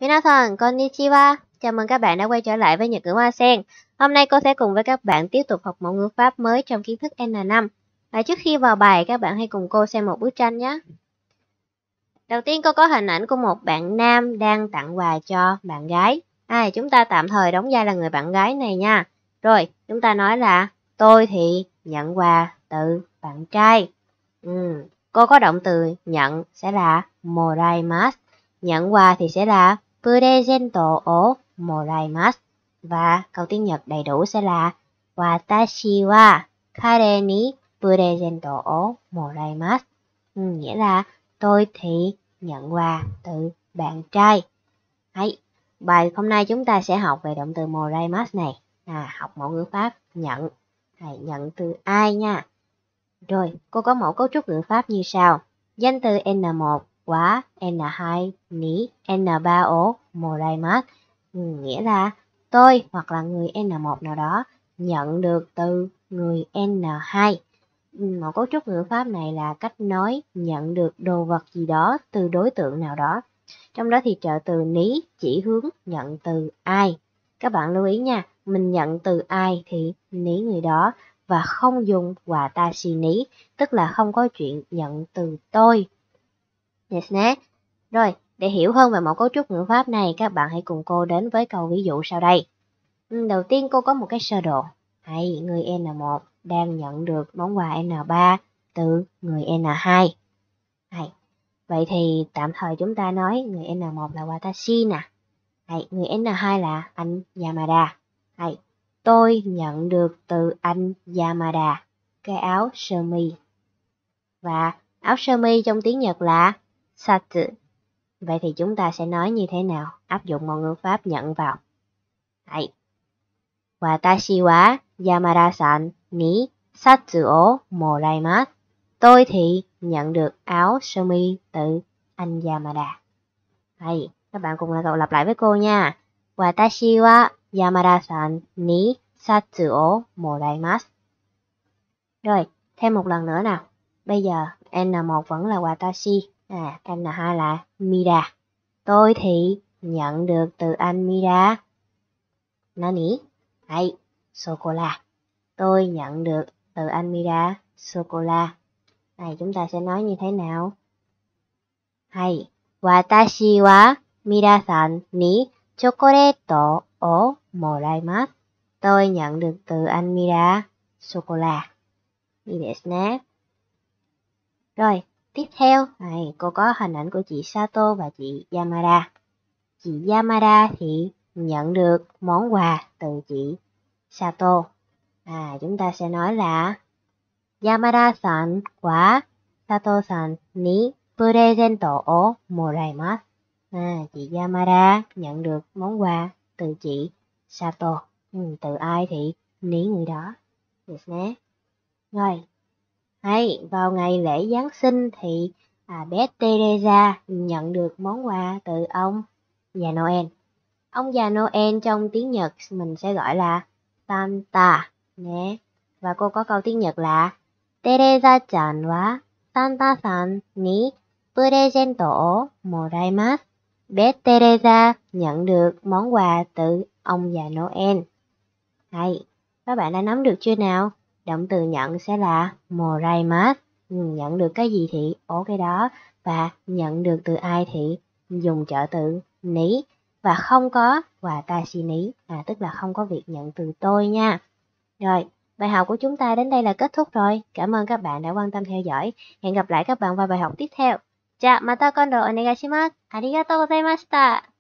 Minasan, konnichiwa. Chào mừng các bạn đã quay trở lại với Nhật ngữ Hoa Sen. Hôm nay cô sẽ cùng với các bạn tiếp tục học mẫu ngữ pháp mới trong kiến thức N5. Và trước khi vào bài, các bạn hãy cùng cô xem một bức tranh nhé. Đầu tiên cô có hình ảnh của một bạn nam đang tặng quà cho bạn gái. Chúng ta tạm thời đóng vai là người bạn gái này nha. Rồi, chúng ta nói là tôi thì nhận quà từ bạn trai. Cô có động từ nhận sẽ là moraimasu. Nhận quà thì sẽ là presento o moraimasu. Và câu tiếng Nhật đầy đủ sẽ là watashi wa kare ni presento o moraimasu. Nghĩa là tôi thì nhận quà từ bạn trai. Bài hôm nay chúng ta sẽ học về động từ moraimasu này. Học mẫu ngữ pháp nhận. Nhận từ ai nha. Rồi, cô có mẫu cấu trúc ngữ pháp như sau. Danh từ N1 wa, N2 ni, N3 o moraimasu. Nghĩa là tôi hoặc là người N1 nào đó nhận được từ người N2. Mẫu cấu trúc ngữ pháp này là cách nói nhận được đồ vật gì đó từ đối tượng nào đó. Trong đó thì trợ từ ní chỉ hướng nhận từ ai. Các bạn lưu ý nha, mình nhận từ ai thì ní người đó và không dùng watashi ni, tức là không có chuyện nhận từ tôi. Yes, nè. Rồi, để hiểu hơn về mẫu cấu trúc ngữ pháp này, các bạn hãy cùng cô đến với câu ví dụ sau đây. Đầu tiên cô có một cái sơ đồ. Người N1 đang nhận được món quà N3 từ người N2. Vậy thì tạm thời chúng ta nói người N1 là watashi nè. Người N2 là anh Yamada. Tôi nhận được từ anh Yamada cái áo sơ mi. Và áo sơ mi trong tiếng Nhật là satsu. Vậy thì chúng ta sẽ nói như thế nào? Áp dụng một ngữ pháp nhận vào. Watashi wa Yamada-san ni satsu o moraimasu. Tôi thì nhận được áo sơ mi từ anh Yamada. Các bạn cùng lặp lại với cô nha. Watashi wa Yamada-san ni satsu o moraimasu. Rồi, thêm một lần nữa nào. Bây giờ N1 vẫn là watashi, N2 là Mira. Tôi thì nhận được từ anh Mira. Nani? Sô-cô-la. Tôi nhận được từ anh Mira sô-cô-la. Chúng ta sẽ nói như thế nào? Watashi wa Mira-san ni chocolate o moraimasu. Tôi nhận được từ anh Mira sô-cô-la. Rồi, tiếp theo, cô có hình ảnh của chị Sato và chị Yamada. Chị Yamada thì nhận được món quà từ chị Sato. Chúng ta sẽ nói là Yamada-san wa Sato-san ni presento o moraimasu. Chị Yamada nhận được món quà từ chị Sato. Từ ai thì ní người đó. Rồi, vào ngày lễ Giáng sinh thì bé Teresa nhận được món quà từ ông già Noel. Ông già Noel trong tiếng Nhật mình sẽ gọi là Santa nhé. Và cô có câu tiếng Nhật là Teresa-chan wa Santa-san ni presento o moraimasu. Bé Teresa nhận được món quà từ ông già Noel. Các bạn đã nắm được chưa nào? Động từ nhận sẽ là moraimasu. Nhận được cái gì thì cái đó. Và nhận được từ ai thì dùng trợ từ ní. Và không có watashi ni, tức là không có việc nhận từ tôi nha. Rồi, bài học của chúng ta đến đây là kết thúc rồi. Cảm ơn các bạn đã quan tâm theo dõi. Hẹn gặp lại các bạn vào bài học tiếp theo. Mata kondo onegaishimasu. Arigatou gozaimashita.